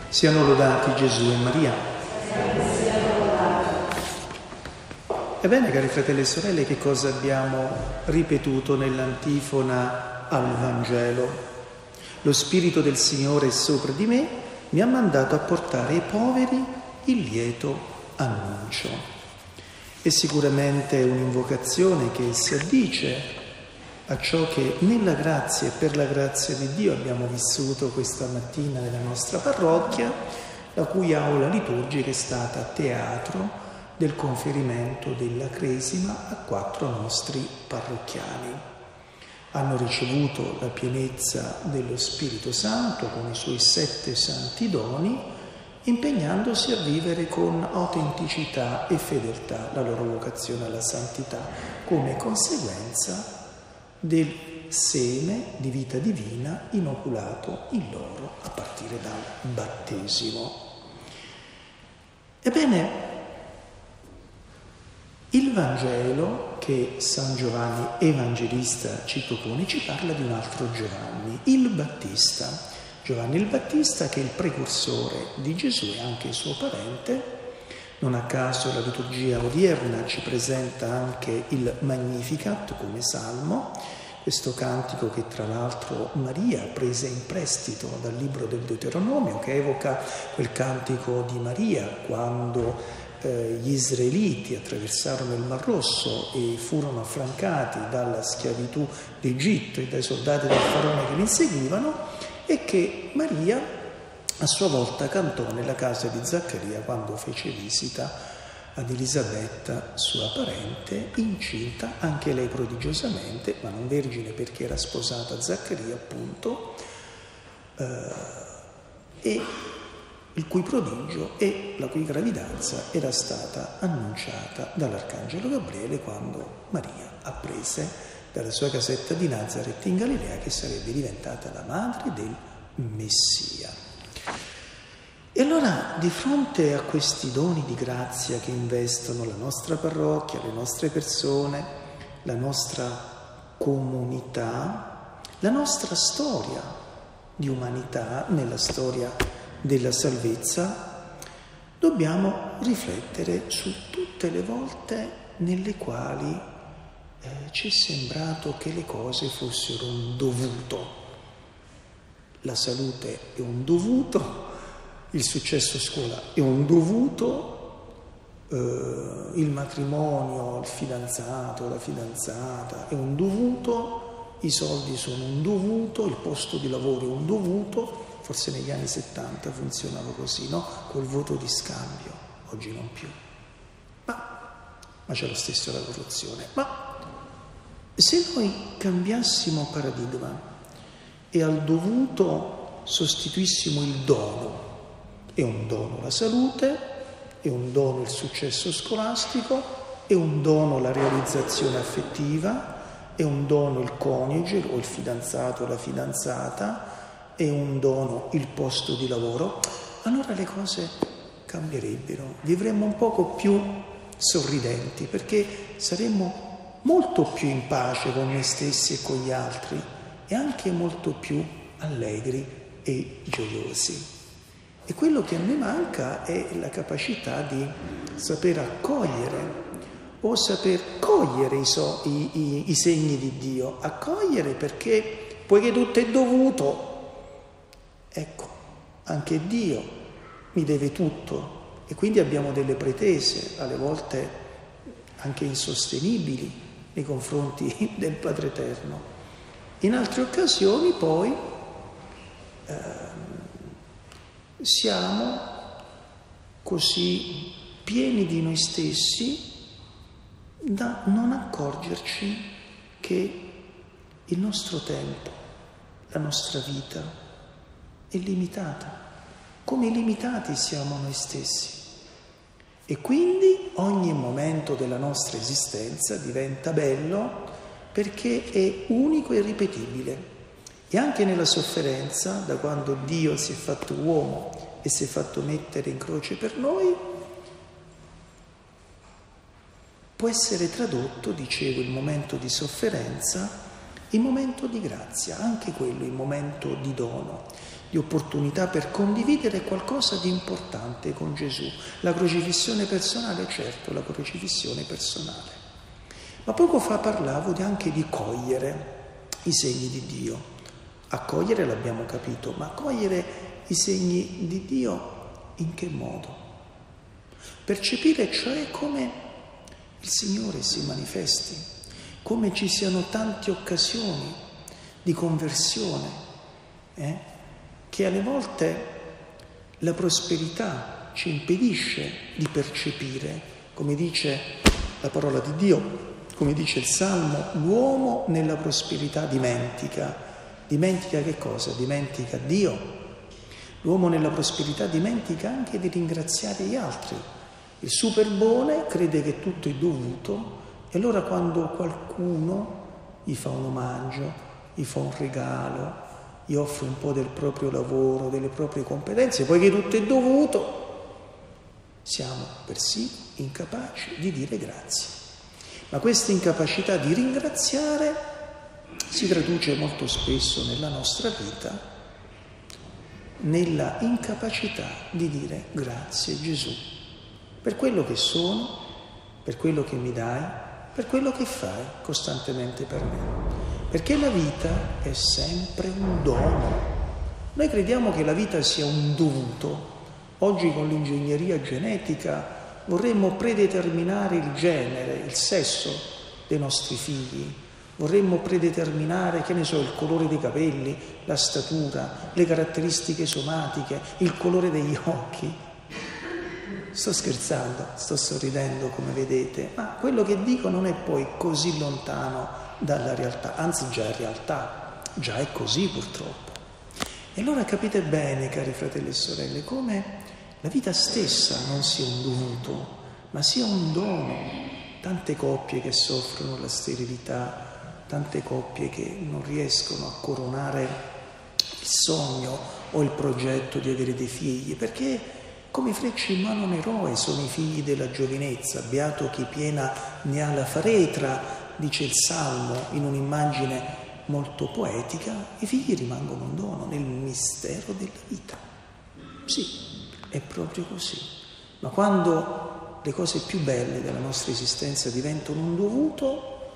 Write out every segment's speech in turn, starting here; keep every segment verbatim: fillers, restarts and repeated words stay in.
Siano lodati Gesù e Maria. Ebbene, cari fratelli e sorelle, che cosa abbiamo ripetuto nell'antifona al Vangelo? Lo Spirito del Signore è sopra di me, mi ha mandato a portare ai poveri il lieto annuncio. È sicuramente un'invocazione che si addice a ciò che nella grazia e per la grazia di Dio abbiamo vissuto questa mattina nella nostra parrocchia, la cui aula liturgica è stata teatro del conferimento della cresima a quattro nostri parrocchiani. Hanno ricevuto la pienezza dello Spirito Santo con i suoi sette santi doni, impegnandosi a vivere con autenticità e fedeltà la loro vocazione alla santità, come conseguenza del seme di vita divina inoculato in loro a partire dal battesimo. Ebbene, il Vangelo che San Giovanni Evangelista ci propone ci parla di un altro Giovanni, il Battista. Giovanni il Battista, che è il precursore di Gesù e anche il suo parente. Non a caso la liturgia odierna ci presenta anche il Magnificat come salmo, questo cantico che tra l'altro Maria prese in prestito dal libro del Deuteronomio, che evoca quel cantico di Maria quando eh, gli israeliti attraversarono il Mar Rosso e furono affrancati dalla schiavitù d'Egitto e dai soldati del faraone che li inseguivano, e che Maria a sua volta cantò nella casa di Zaccaria quando fece visita ad Elisabetta, sua parente, incinta, anche lei prodigiosamente, ma non vergine perché era sposata a Zaccaria appunto, eh, e il cui prodigio e la cui gravidanza era stata annunciata dall'Arcangelo Gabriele quando Maria apprese dalla sua casetta di Nazaret in Galilea che sarebbe diventata la madre del Messia. E allora, di fronte a questi doni di grazia che investono la nostra parrocchia, le nostre persone, la nostra comunità, la nostra storia di umanità nella storia della salvezza, dobbiamo riflettere su tutte le volte nelle quali eh, ci è sembrato che le cose fossero un dovuto. La salute è un dovuto, il successo a scuola è un dovuto, eh, il matrimonio, il fidanzato, la fidanzata è un dovuto, i soldi sono un dovuto, il posto di lavoro è un dovuto. Forse negli anni settanta funzionava così, no? Col voto di scambio, oggi non più. Ma, ma c'è lo stesso la corruzione. Ma se noi cambiassimo paradigma e al dovuto sostituissimo il dono, è un dono la salute, è un dono il successo scolastico, è un dono la realizzazione affettiva, è un dono il coniuge o il fidanzato o la fidanzata, è un dono il posto di lavoro, allora le cose cambierebbero, vivremmo un poco più sorridenti, perché saremmo molto più in pace con noi stessi e con gli altri e anche molto più allegri e gioiosi. E quello che a me manca è la capacità di saper accogliere o saper cogliere i, so, i, i, i segni di Dio. Accogliere perché, poiché tutto è dovuto, ecco, anche Dio mi deve tutto. E quindi abbiamo delle pretese, alle volte anche insostenibili, nei confronti del Padre Eterno. In altre occasioni poi eh, siamo così pieni di noi stessi da non accorgerci che il nostro tempo, la nostra vita è limitata, come limitati siamo noi stessi. E quindi ogni momento della nostra esistenza diventa bello perché è unico e irripetibile. E anche nella sofferenza, da quando Dio si è fatto uomo e si è fatto mettere in croce per noi, può essere tradotto, dicevo, il momento di sofferenza in momento di grazia, anche quello in momento di dono. di opportunità per condividere qualcosa di importante con Gesù. La crocifissione personale, certo, la crocifissione personale. Ma poco fa parlavo anche di cogliere i segni di Dio. Accogliere l'abbiamo capito, ma cogliere i segni di Dio in che modo? Percepire cioè come il Signore si manifesti, come ci siano tante occasioni di conversione, eh? che alle volte la prosperità ci impedisce di percepire, come dice la parola di Dio, come dice il Salmo, l'uomo nella prosperità dimentica. Dimentica che cosa? Dimentica Dio. L'uomo nella prosperità dimentica anche di ringraziare gli altri. Il superbone crede che tutto è dovuto e allora quando qualcuno gli fa un omaggio, gli fa un regalo, gli offre un po' del proprio lavoro, delle proprie competenze, poiché tutto è dovuto, siamo persino incapaci di dire grazie. Ma questa incapacità di ringraziare si traduce molto spesso nella nostra vita nella incapacità di dire grazie Gesù per quello che sono, per quello che mi dai, per quello che fai costantemente per me. Perché la vita è sempre un dono. Noi crediamo che la vita sia un dovuto. Oggi con l'ingegneria genetica vorremmo predeterminare il genere, il sesso dei nostri figli, vorremmo predeterminare, che ne so, il colore dei capelli, la statura, le caratteristiche somatiche, il colore degli occhi. Sto scherzando, sto sorridendo come vedete, ma quello che dico non è poi così lontano dalla realtà, anzi già è realtà, già è così purtroppo. E allora capite bene, cari fratelli e sorelle, come la vita stessa non sia un dovuto, ma sia un dono. Tante coppie che soffrono la sterilità, tante coppie che non riescono a coronare il sogno o il progetto di avere dei figli, perché come frecce in mano un eroe sono i figli della giovinezza. Beato chi piena ne ha la faretra, dice il Salmo in un'immagine molto poetica. I figli rimangono un dono nel mistero della vita. Sì. È proprio così. Ma quando le cose più belle della nostra esistenza diventano un dovuto,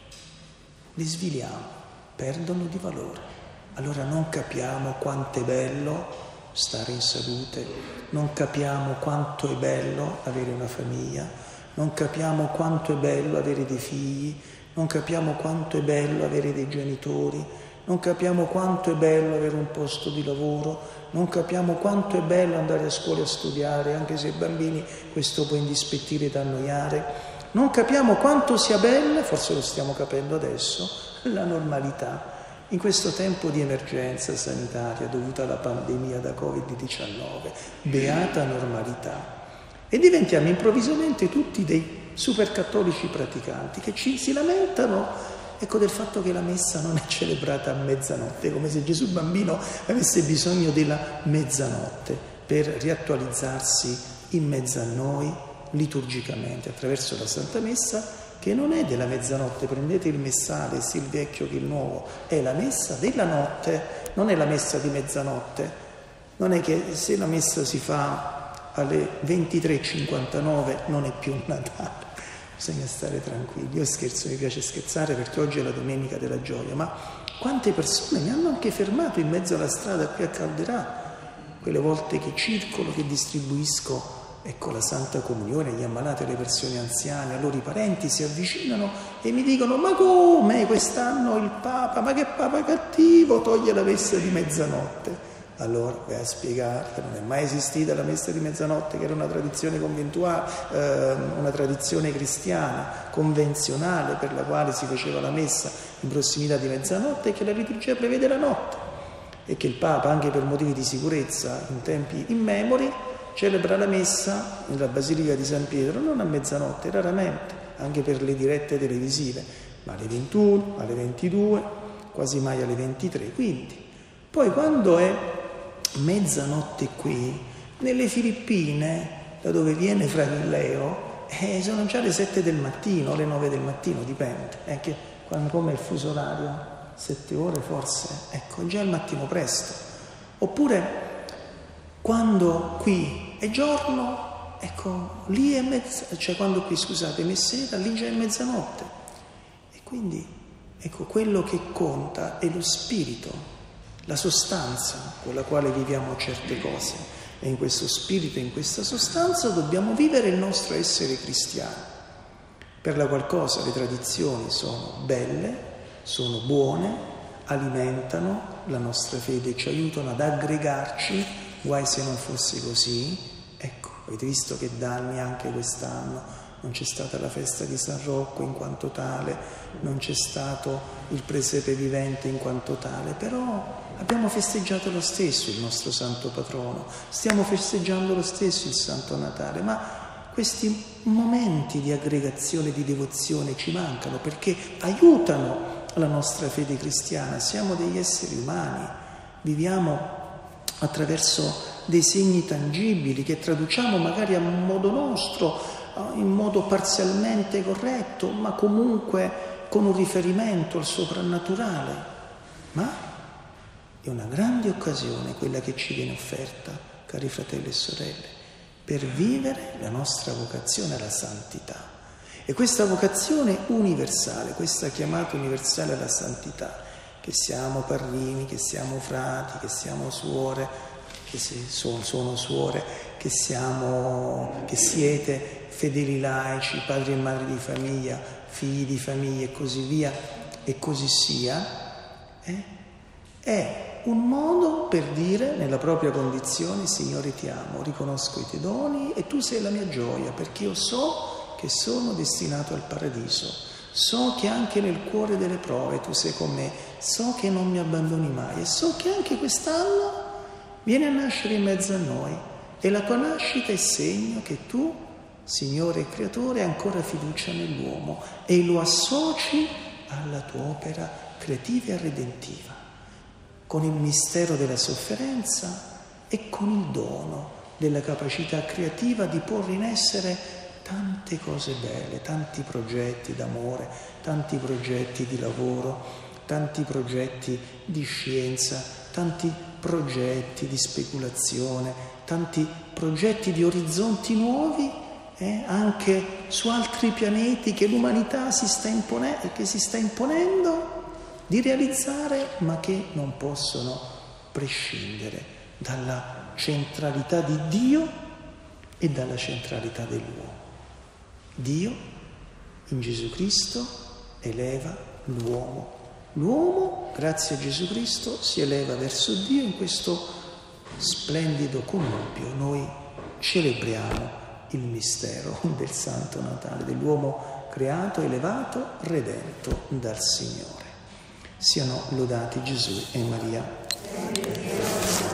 le sviliamo, perdono di valore. Allora non capiamo quanto è bello stare in salute, non capiamo quanto è bello avere una famiglia, non capiamo quanto è bello avere dei figli, non capiamo quanto è bello avere dei genitori, non capiamo quanto è bello avere un posto di lavoro, non capiamo quanto è bello andare a scuola a studiare, anche se i bambini questo può indispettire ed annoiare. Non capiamo quanto sia bella, forse lo stiamo capendo adesso, la normalità. In questo tempo di emergenza sanitaria dovuta alla pandemia da covid diciannove, beata normalità. E diventiamo improvvisamente tutti dei supercattolici praticanti che ci si lamentano, ecco, del fatto che la messa non è celebrata a mezzanotte, come se Gesù bambino avesse bisogno della mezzanotte per riattualizzarsi in mezzo a noi liturgicamente attraverso la Santa Messa, che non è della mezzanotte. Prendete il messale, sia il vecchio che il nuovo, è la messa della notte, non è la messa di mezzanotte. Non è che se la messa si fa alle ventitré e cinquantanove non è più Natale. Bisogna stare tranquilli. Io scherzo, mi piace scherzare perché oggi è la domenica della gioia, ma quante persone mi hanno anche fermato in mezzo alla strada qui a Calderà, quelle volte che circolo, che distribuisco, ecco, la Santa Comunione agli ammalati e alle persone anziane, a loro i parenti si avvicinano e mi dicono: ma come quest'anno il Papa, ma che Papa cattivo, toglie la messa di mezzanotte? Allora vai a spiegare che non è mai esistita la messa di mezzanotte, che era una tradizione conventuale, eh, una tradizione cristiana convenzionale per la quale si faceva la messa in prossimità di mezzanotte, e che la liturgia prevede la notte, e che il Papa, anche per motivi di sicurezza in tempi immemori, celebra la messa nella Basilica di San Pietro non a mezzanotte, raramente, anche per le dirette televisive, ma alle ventuno, alle ventidue, quasi mai alle ventitré. Quindi poi quando è mezzanotte qui, nelle Filippine, da dove viene Frate Leo, eh, sono già le sette del mattino, le nove del mattino, dipende, è che quando come il fuso orario, sette ore forse, ecco, già il mattino presto. Oppure quando qui è giorno, ecco, lì è mezza, cioè quando qui, scusate, è sera, lì già è mezzanotte. E quindi, ecco, quello che conta è lo spirito, la sostanza con la quale viviamo certe cose. E in questo spirito, in questa sostanza, dobbiamo vivere il nostro essere cristiani. Per la qual cosa le tradizioni sono belle, sono buone, alimentano la nostra fede, ci aiutano ad aggregarci, guai se non fosse così. Ecco, avete visto che da anni anche quest'anno non c'è stata la festa di San Rocco in quanto tale, non c'è stato il presepe vivente in quanto tale, però abbiamo festeggiato lo stesso il nostro santo patrono, stiamo festeggiando lo stesso il Santo Natale, ma questi momenti di aggregazione, di devozione ci mancano perché aiutano la nostra fede cristiana. Siamo degli esseri umani, viviamo attraverso dei segni tangibili che traduciamo magari a modo nostro, in modo parzialmente corretto, ma comunque con un riferimento al soprannaturale. Ma è una grande occasione quella che ci viene offerta, cari fratelli e sorelle, per vivere la nostra vocazione alla santità. E questa vocazione universale, questa chiamata universale alla santità, che siamo parrini, che siamo frati, che siamo suore, che sono, sono suore, che siamo, che siete fedeli laici, padri e madri di famiglia, figli di famiglia e così via, e così sia, eh? è un modo per dire nella propria condizione: Signore, ti amo, riconosco i tuoi doni e tu sei la mia gioia, perché io so che sono destinato al paradiso, so che anche nel cuore delle prove tu sei con me, so che non mi abbandoni mai e so che anche quest'anno vieni a nascere in mezzo a noi e la tua nascita è segno che tu, Signore e Creatore, hai ancora fiducia nell'uomo e lo associ alla tua opera creativa e redentiva, con il mistero della sofferenza e con il dono della capacità creativa di porre in essere tante cose belle, tanti progetti d'amore, tanti progetti di lavoro, tanti progetti di scienza, tanti progetti di speculazione, tanti progetti di orizzonti nuovi, eh, anche su altri pianeti che l'umanità si sta imponendo, che si sta imponendo di realizzare, ma che non possono prescindere dalla centralità di Dio e dalla centralità dell'uomo. Dio in Gesù Cristo eleva l'uomo. L'uomo, grazie a Gesù Cristo, si eleva verso Dio in questo splendido connubio. Noi celebriamo il mistero del Santo Natale, dell'uomo creato, elevato, redento dal Signore. Siano lodati Gesù e Maria.